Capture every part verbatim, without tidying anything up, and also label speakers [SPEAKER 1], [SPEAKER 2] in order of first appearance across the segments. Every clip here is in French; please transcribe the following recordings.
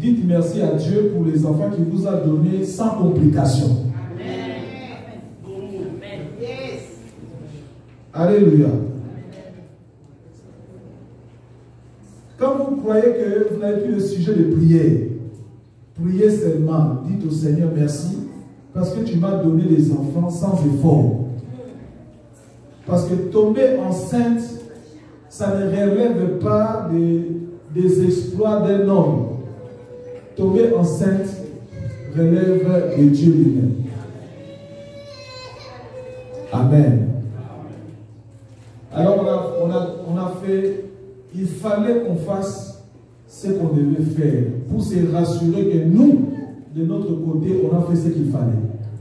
[SPEAKER 1] Dites merci à Dieu pour les enfants qu'il vous a donnés sans complications. Alléluia. Quand vous croyez que vous n'avez plus le sujet de prier, priez seulement. Dites au Seigneur merci parce que tu m'as donné des enfants sans effort. Parce que tomber enceinte, ça ne relève pas des, des exploits d'un homme. Tomber enceinte relève de Dieu lui-même. Amen. Alors on a, on a, on a fait, il fallait qu'on fasse ce qu'on devait faire pour se rassurer que nous, de notre côté, on a fait ce qu'il fallait.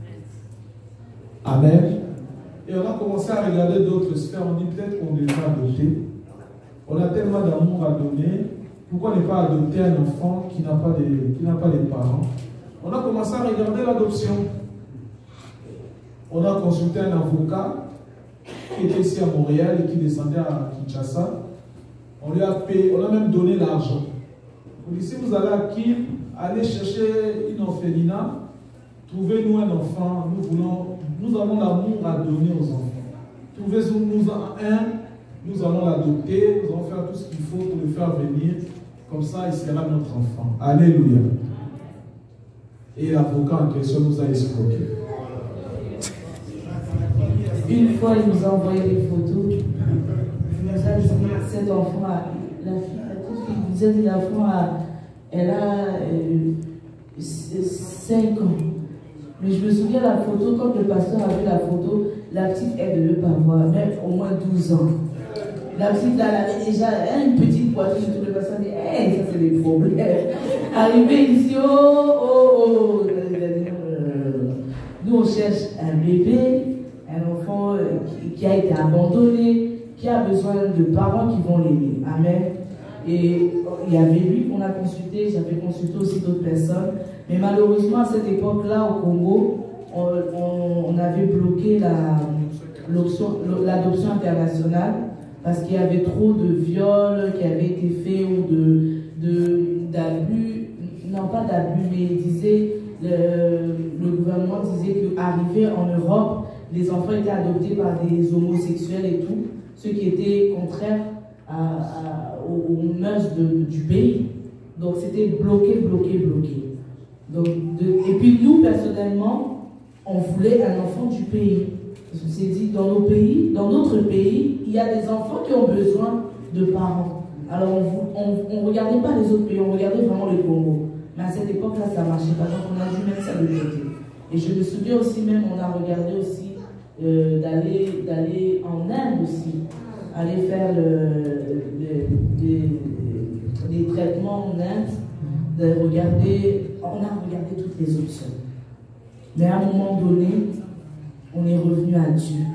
[SPEAKER 1] Amen. Et on a commencé à regarder d'autres sphères. On dit peut-être qu'on devrait adopter. On a tellement d'amour à donner. Pourquoi ne pas adopter un enfant qui n'a pas de, qui n'a pas de parents? On a commencé à regarder l'adoption. On a consulté un avocat qui était ici à Montréal et qui descendait à Kinshasa. On lui a payé, on a même donné l'argent. On dit si vous allez à Kim, allez chercher une orphelinat, trouvez-nous un enfant, nous voulons, nous avons l'amour à donner aux enfants. Trouvez-nous un, nous allons l'adopter, nous allons faire tout ce qu'il faut pour le faire venir, comme ça il sera notre enfant. Alléluia. Et l'avocat en question nous a escroqué.
[SPEAKER 2] Une fois, il nous a envoyé des photos. Il nous a dit cet enfant, a, la fille, la petite fille, il nous a dit l'enfant, elle a euh, cinq ans. Mais je me souviens de la photo, quand le pasteur a vu la photo, la petite, elle ne devait pas avoir, même au moins douze ans. La petite, là, elle avait déjà une petite poitrine, tout le pasteur dit, hey, ça c'est des problèmes. Arrivé ici, oh, oh, oh. Nous, on cherche un bébé. Un enfant qui a été abandonné, qui a besoin de parents qui vont l'aimer. Amen. Et il y avait lui qu'on a consulté, j'avais consulté aussi d'autres personnes. Mais malheureusement, à cette époque-là, au Congo, on, on, on avait bloqué l'adoption internationale parce qu'il y avait trop de viols qui avaient été faits ou d'abus, non pas d'abus, mais il disait, le, le gouvernement disait qu'arrivé en Europe, les enfants étaient adoptés par des homosexuels et tout, ce qui était contraire à, à, aux, aux mœurs de, du pays. Donc c'était bloqué, bloqué, bloqué. Donc, de, et puis nous, personnellement, on voulait un enfant du pays. Je me suis dit, dans nos pays, dans notre pays, il y a des enfants qui ont besoin de parents. Alors on ne regardait pas les autres pays, on regardait vraiment le Congo. Mais à cette époque-là, ça ne marchait pas, donc on a dû mettre ça de côté. Et je me souviens aussi même, on a regardé aussi Euh, d'aller d'aller en Inde aussi, aller faire le, le, les, les traitements en Inde, de regarder, on a regardé toutes les options. Mais à un moment donné, on est revenu à Dieu.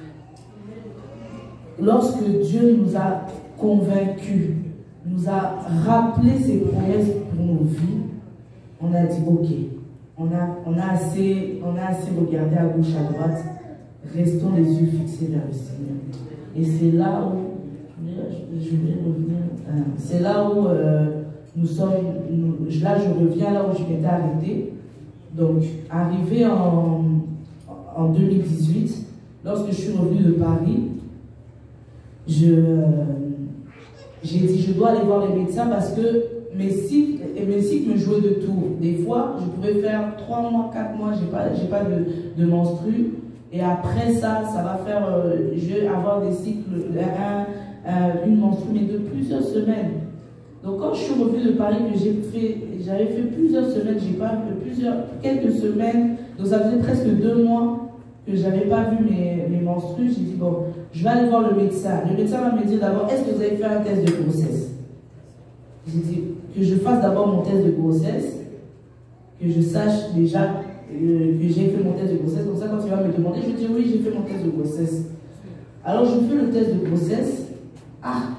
[SPEAKER 2] Lorsque Dieu nous a convaincus, nous a rappelé ses promesses pour nos vies, on a dit ok, on a, on a assez, on a assez regardé à gauche, à droite. Restons les yeux fixés vers le Seigneur. Et c'est là où, je vais revenir, c'est là où euh, nous sommes, nous, là je reviens là où je m'étais arrêtée. Donc, arrivé en, en deux mille dix-huit, lorsque je suis revenue de Paris, je, euh, j'ai dit je dois aller voir les médecins parce que mes cycles, et mes cycles me jouaient de tour. Des fois, je pouvais faire trois mois, quatre mois, j'ai pas, j'ai pas de, de menstru. Et après ça, ça va faire, euh, je vais avoir des cycles, un, un, une menstruation, mais de plusieurs semaines. Donc quand je suis revenue de Paris, que j'ai fait, j'avais fait plusieurs semaines, j'ai pas vu plusieurs, quelques semaines, donc ça faisait presque deux mois que j'avais pas vu mes, mes menstrues. J'ai dit bon, je vais aller voir le médecin. Le médecin va me dire d'abord, est-ce que vous avez fait un test de grossesse? J'ai dit que je fasse d'abord mon test de grossesse, que je sache déjà Euh, que j'ai fait mon test de grossesse. Comme ça, quand tu vas me demander, je dis oui, j'ai fait mon test de grossesse. Alors je fais le test de grossesse. Ah,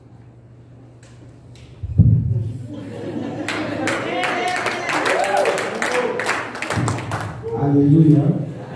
[SPEAKER 1] Alléluia.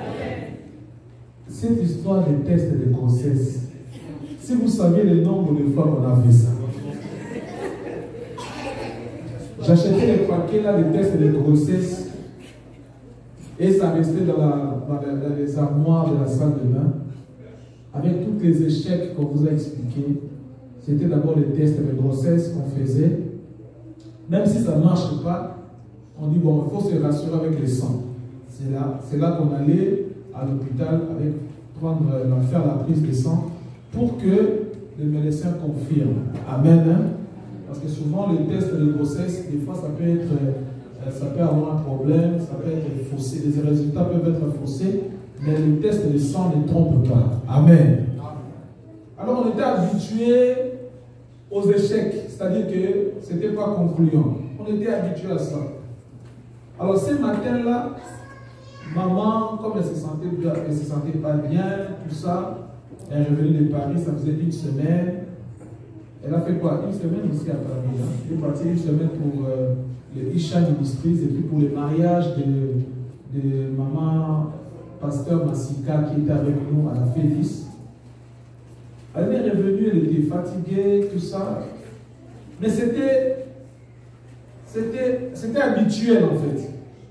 [SPEAKER 1] Cette histoire de test de grossesse, si vous saviez le nombre de fois qu'on a fait ça, J'achetais les paquets là, les tests de grossesse. Et ça restait dans, la, dans, la, dans les armoires de la salle de bain. Avec tous les échecs qu'on vous a expliqués. C'était d'abord les tests de grossesse qu'on faisait. Même si ça ne marche pas, on dit bon, il faut se rassurer avec les sangs. C'est là, c'est là qu'on allait à l'hôpital avec prendre, faire la prise de sang pour que le médecin confirme. Amen. Hein? Parce que souvent les tests de grossesse, des fois ça peut être, ça peut avoir un problème, ça peut être faussé, les résultats peuvent être faussés, mais le test de sang ne trompe pas. Amen. Alors on était habitués aux échecs, c'est-à-dire que ce n'était pas concluant. On était habitués à ça. Alors ce matin-là, maman, comme elle se sentait bien, elle se sentait pas bien, tout ça, elle est revenue de Paris, ça faisait une semaine. Elle a fait quoi? Une semaine ici à Paris. Hein. Elle est partie une semaine pour euh, le Isha Ministries et puis pour le mariage de, de maman pasteur Massika qui était avec nous à la Félis. Elle est revenue, elle était fatiguée, tout ça. Mais c'était c'était habituel en fait.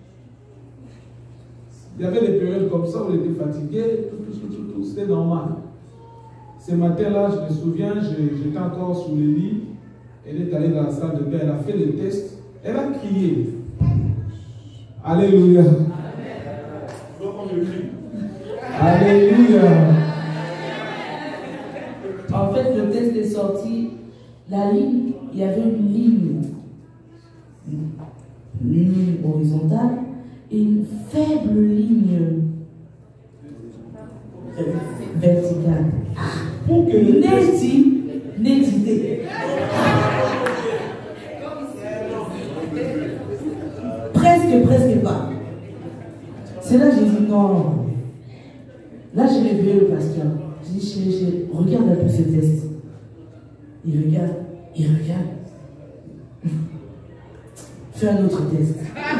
[SPEAKER 1] Il y avait des périodes comme ça où elle était fatiguée, tout, tout, tout, tout, tout c'était normal. Ce matin-là, je me souviens, j'étais encore sous le lit. Elle est allée dans la salle de bain, elle a fait le test. Elle a crié. Alléluia. Alléluia.
[SPEAKER 2] En fait, le test est sorti. La ligne, il y avait une ligne. Une ligne horizontale et une faible ligne verticale.
[SPEAKER 1] Pour que
[SPEAKER 2] le Néti, nétité. Presque, presque pas. C'est là que j'ai dit non. Là, j'ai réveillé le pasteur. J'ai dit, chérie, chérie, regarde un peu ce test. Il regarde, il regarde. Fais un autre test.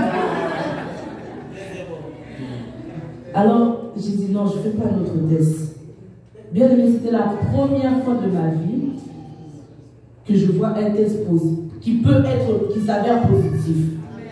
[SPEAKER 2] Alors, j'ai dit non, je ne fais pas un autre test. Bien aimé, c'était la première fois de ma vie que je vois un test positif, qui peut être, qui s'avère positif.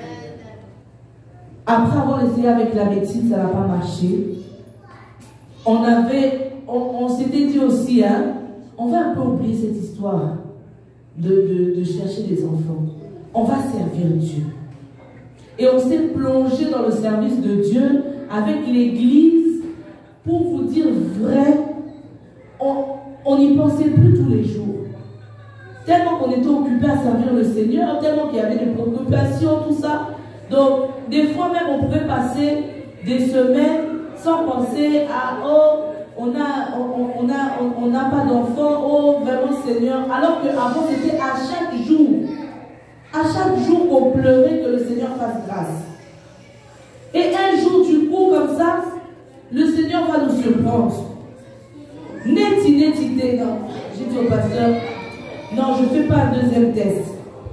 [SPEAKER 2] Après avoir essayé avec la médecine, ça n'a pas marché. On avait, on, on s'était dit aussi, hein, on va un peu oublier cette histoire de, de, de chercher des enfants. On va servir Dieu. Et on s'est plongé dans le service de Dieu avec l'église. Pour vous dire vrai, on n'y pensait plus tous les jours. Tellement qu'on était occupé à servir le Seigneur, tellement qu'il y avait des préoccupations, tout ça. Donc, des fois même, on pouvait passer des semaines sans penser à « Oh, on n'a on, on a, on, on n'a pas d'enfant, oh, vraiment Seigneur ». Alors qu'avant, c'était à chaque jour. À chaque jour qu'on pleurait que le Seigneur fasse grâce. Et un jour, du coup, comme ça, le Seigneur va nous surprendre. Neti, neti, non. J'ai dit au pasteur, non, je ne fais pas un deuxième test.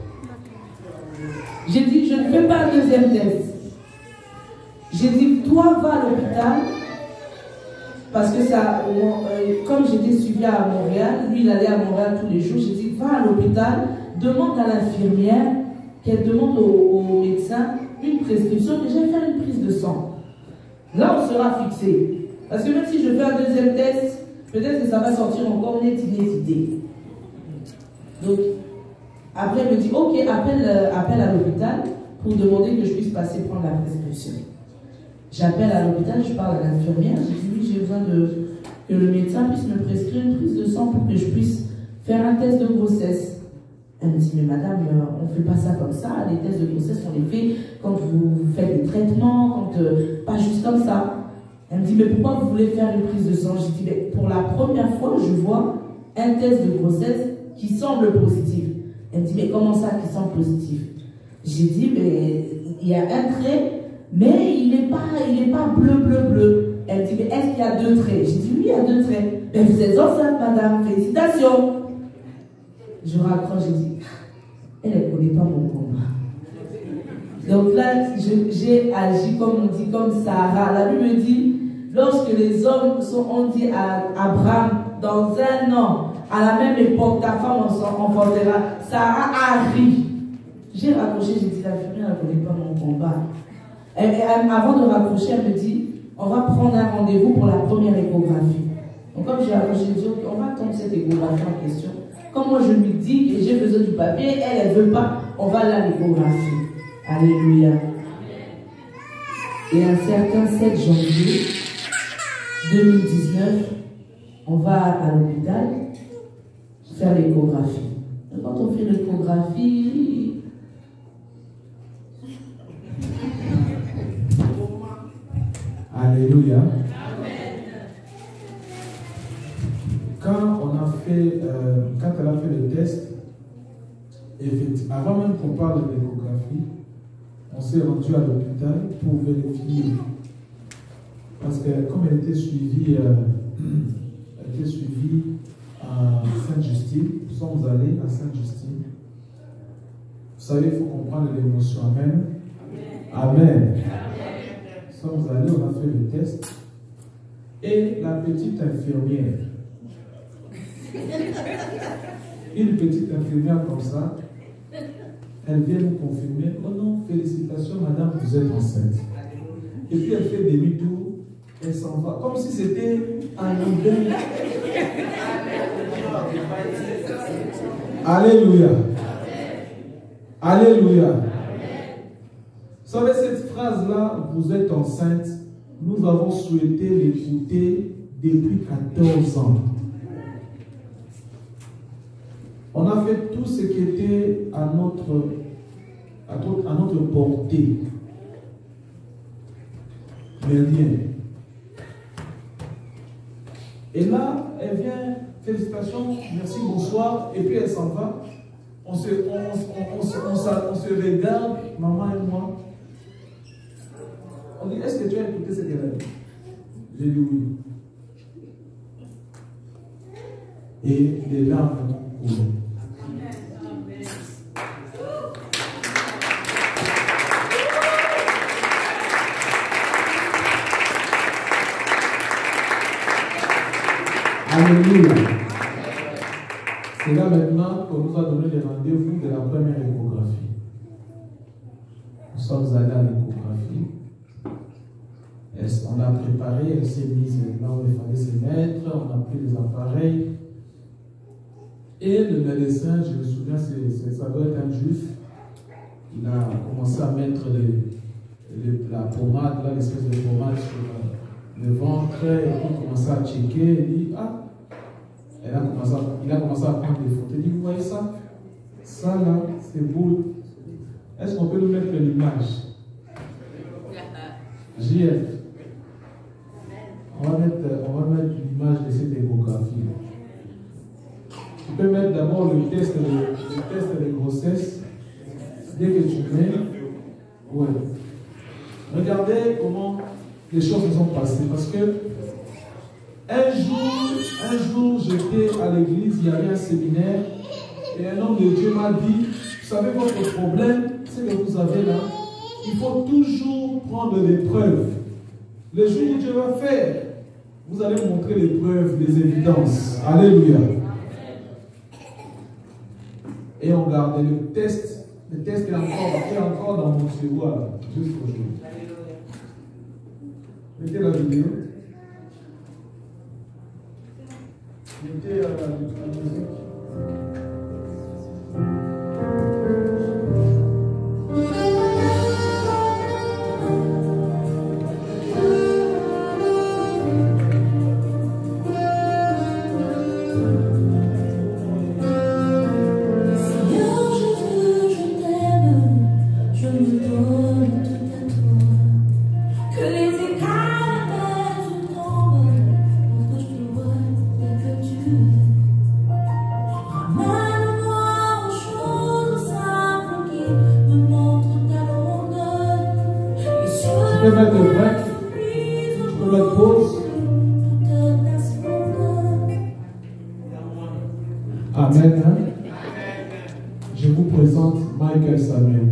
[SPEAKER 2] J'ai dit, je ne fais pas un deuxième test. J'ai dit, toi, va à l'hôpital. Parce que ça, euh, comme j'étais suivie à Montréal, lui, il allait à Montréal tous les jours. J'ai dit, va à l'hôpital, demande à l'infirmière qu'elle demande au, au médecin une prescription. Déjà, faire une prise de sang. Là, on sera fixé. Parce que même si je fais un deuxième test, peut-être que ça va sortir encore net inédité. Donc, après, elle me dit, ok, appelle, euh, appelle à l'hôpital pour demander que je puisse passer prendre la prescription. J'appelle à l'hôpital, je parle à l'infirmière, je dis, oui, j'ai besoin de, que le médecin puisse me prescrire une prise de sang pour que je puisse faire un test de grossesse. Elle me dit, mais madame, on ne fait pas ça comme ça, les tests de grossesse, on les fait quand vous faites des traitements, quand, euh, pas juste comme ça. Elle me dit, mais pourquoi vous voulez faire une prise de sang? Je dis, mais pour la première fois, je vois un test de grossesse qui semble positif. Elle me dit, mais comment ça qui semble positif? J'ai dit, mais il y a un trait, mais il n'est pas, il n'est pas bleu, bleu, bleu. Elle me dit, mais est-ce qu'il y a deux traits? J'ai dit, oui, il y a deux traits. Mais vous êtes enceinte, madame, félicitations. Je raccroche, je dis, elle ne connaît pas mon combat. Donc là, j'ai agi comme on dit, comme Sarah. La Bible me dit, lorsque les hommes sont, ont dit à Abraham, dans un an, à la même époque, ta femme enfantera, Sarah a ri. J'ai raccroché, j'ai dit, l'infirmière ne connaît pas mon combat. Elle, elle, avant de raccrocher, elle me dit, on va prendre un rendez-vous pour la première échographie. Donc comme j'ai raccroché, j'ai dit, okay, on va attendre cette échographie en question. Comme moi je lui dis que j'ai besoin du papier, elle, elle ne veut pas, on va à l'échographie. Alléluia. Et un certain sept janvier deux mille dix-neuf, on va à l'hôpital faire l'échographie. Quand on fait l'échographie,
[SPEAKER 1] Alléluia. Quand on a fait, euh, quand elle a fait le test, effectivement, avant même qu'on parle de l'échographie, on s'est rendu à l'hôpital pour vérifier. Parce que comme elle était suivie, euh, elle était suivie à Sainte-Justine, nous sommes allés à Sainte-Justine. Vous savez, il faut comprendre l'émotion. Amen. Amen. Amen. Nous sommes allés, on a fait le test. Et la petite infirmière, une petite infirmière comme ça, elle vient nous confirmer, oh non, félicitations madame, vous êtes enceinte. Et puis elle fait demi-tour, elle s'en va, comme si c'était un anglais. Alléluia. Alléluia. Vous savez, cette phrase-là, vous êtes enceinte, nous avons souhaité l'écouter depuis quatorze ans. On a fait tout ce qui était à notre, à notre, à notre portée. Mais rien. Et là, elle vient, félicitations, merci, bonsoir, et puis elle s'en va. On se, on, on, on, on, on, on se regarde, maman et moi. On dit, est-ce que tu as écouté ce qu'elle a dit? J'ai dit oui. Et les larmes ont coulé. Alléluia. C'est là maintenant qu'on nous a donné les rendez-vous de la première échographie. Nous sommes allés à l'échographie. On a préparé, elle s'est mise là où il fallait se mettre, on a pris les appareils. Et le médecin, je me souviens, c'est, c'est, ça doit être un juif, il a commencé à mettre les, les, la pommade, là, l'espèce de pommade sur le ventre, et puis il a commencé à checker, il dit, ah, elle a commencé à, il a commencé à prendre des photos, il dit, vous voyez ça? Ça là, c'est beau. Est-ce qu'on peut nous mettre l'image? J F. On va mettre, on va mettre l'image de cette échographie. Tu peux mettre d'abord le test de, le test de grossesse. Dès que tu mets, ouais. Regardez comment les choses se sont passées. Parce que un jour, un jour, j'étais à l'église, il y avait un séminaire, et un homme de Dieu m'a dit, vous savez, votre problème, c'est que vous avez là, il faut toujours prendre des preuves. Le jour où Dieu va faire, vous allez montrer les preuves, les évidences. Alléluia. Et on garde le test. Le test est encore, est encore dans mon tiroir jusqu'aujourd'hui. Mettez la vidéo. Mettez euh, la, la musique. Tu peux mettre le break, tu peux mettre pause. Amen. Hein? Je vous présente Michael Samuel.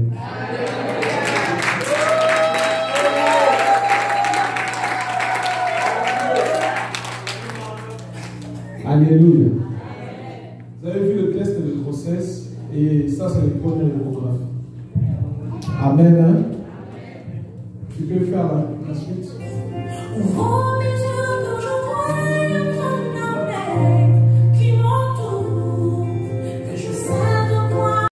[SPEAKER 1] Alléluia. Vous avez vu le test de grossesse et ça c'est le premier échographie. Amen. Hein? Tu peux faire la, la suite.
[SPEAKER 3] Oh,